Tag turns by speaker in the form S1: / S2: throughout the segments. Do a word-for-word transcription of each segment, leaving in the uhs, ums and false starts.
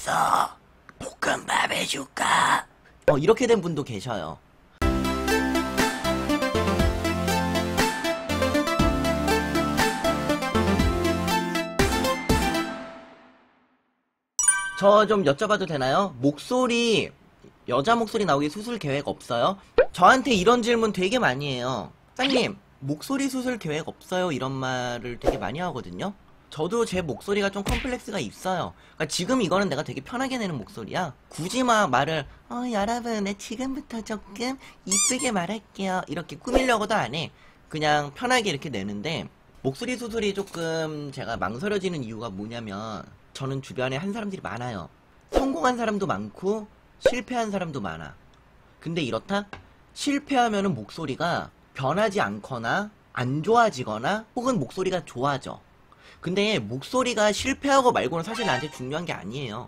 S1: 왔어. 볶음밥 해줄까?
S2: 어, 이렇게 된 분도 계셔요. 저 좀 여쭤봐도 되나요? 목소리, 여자 목소리 나오기 수술 계획 없어요? 저한테 이런 질문 되게 많이 해요. 짱님, 목소리 수술 계획 없어요? 이런 말을 되게 많이 하거든요? 저도 제 목소리가 좀 컴플렉스가 있어요. 그러니까 지금 이거는 내가 되게 편하게 내는 목소리야. 굳이 막 말을, 어, 여러분, 내 지금부터 조금 이쁘게 말할게요. 이렇게 꾸미려고도 안 해. 그냥 편하게 이렇게 내는데, 목소리 수술이 조금 제가 망설여지는 이유가 뭐냐면, 저는 주변에 한 사람들이 많아요. 성공한 사람도 많고 실패한 사람도 많아. 근데 이렇다? 실패하면은 목소리가 변하지 않거나 안 좋아지거나 혹은 목소리가 좋아져. 근데 목소리가 실패하고 말고는 사실 나한테 중요한 게 아니에요.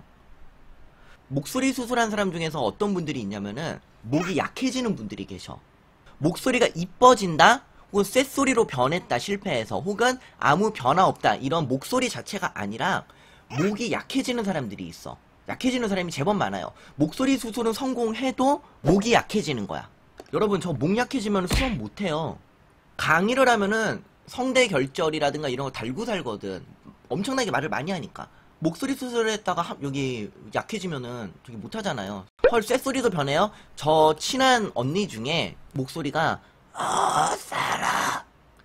S2: 목소리 수술한 사람 중에서 어떤 분들이 있냐면은 목이 약해지는 분들이 계셔. 목소리가 이뻐진다? 혹은 쇳소리로 변했다 실패해서, 혹은 아무 변화 없다, 이런 목소리 자체가 아니라 목이 약해지는 사람들이 있어. 약해지는 사람이 제법 많아요. 목소리 수술은 성공해도 목이 약해지는 거야. 여러분, 저 목 약해지면 수업 못해요. 강의를 하면은 성대 결절이라든가 이런 거 달고 살거든. 엄청나게 말을 많이 하니까. 목소리 수술을 했다가 하, 여기 약해지면은 되게 못하잖아요. 헐, 쇳소리도 변해요? 저 친한 언니 중에 목소리가
S1: 어, 살아.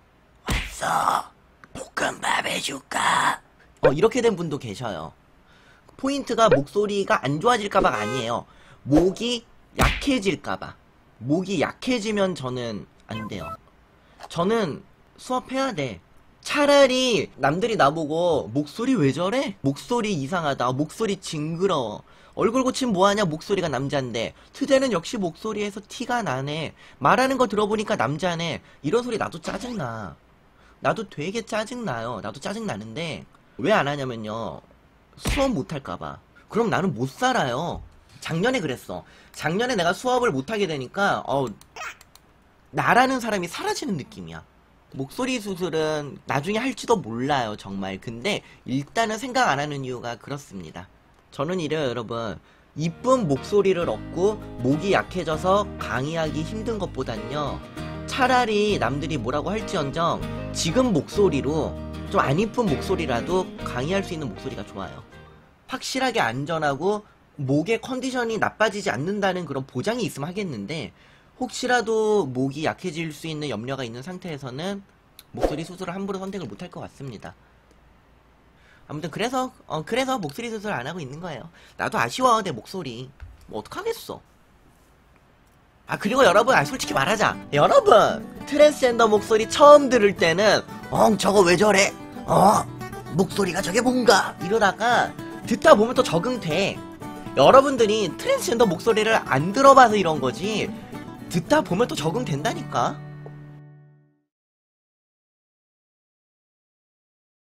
S1: 왔어. 볶음밥 해줄까?
S2: 어, 이렇게 된 분도 계셔요. 포인트가 목소리가 안 좋아질까봐가 아니에요. 목이 약해질까봐. 목이 약해지면 저는 안 돼요. 저는 수업해야 돼. 차라리 남들이 나보고 목소리 왜 저래? 목소리 이상하다. 목소리 징그러워. 얼굴 고치면 뭐하냐? 목소리가 남잔데. 투대는 역시 목소리에서 티가 나네. 말하는 거 들어보니까 남자네. 이런 소리 나도 짜증나. 나도 되게 짜증나요. 나도 짜증나는데 왜 안 하냐면요, 수업 못할까봐. 그럼 나는 못 살아요. 작년에 그랬어. 작년에 내가 수업을 못하게 되니까 어, 나라는 사람이 사라지는 느낌이야. 목소리 수술은 나중에 할지도 몰라요, 정말. 근데 일단은 생각 안 하는 이유가 그렇습니다. 저는 이래요, 여러분. 이쁜 목소리를 얻고 목이 약해져서 강의하기 힘든 것보단요, 차라리 남들이 뭐라고 할지언정 지금 목소리로 좀 안 이쁜 목소리라도 강의할 수 있는 목소리가 좋아요. 확실하게 안전하고 목의 컨디션이 나빠지지 않는다는 그런 보장이 있으면 하겠는데, 혹시라도 목이 약해질 수 있는 염려가 있는 상태에서는 목소리 수술을 함부로 선택을 못할 것 같습니다. 아무튼 그래서 어 그래서 목소리 수술 안 하고 있는 거예요. 나도 아쉬워, 내 목소리. 뭐 어떡하겠어. 아, 그리고 여러분, 아, 솔직히 말하자. 여러분, 트랜스젠더 목소리 처음 들을 때는 엉, 저거 왜 저래? 어? 목소리가 저게 뭔가? 이러다가 듣다 보면 또 적응돼. 여러분들이 트랜스젠더 목소리를 안 들어봐서 이런 거지, 듣다 보면 또 적응된다니까.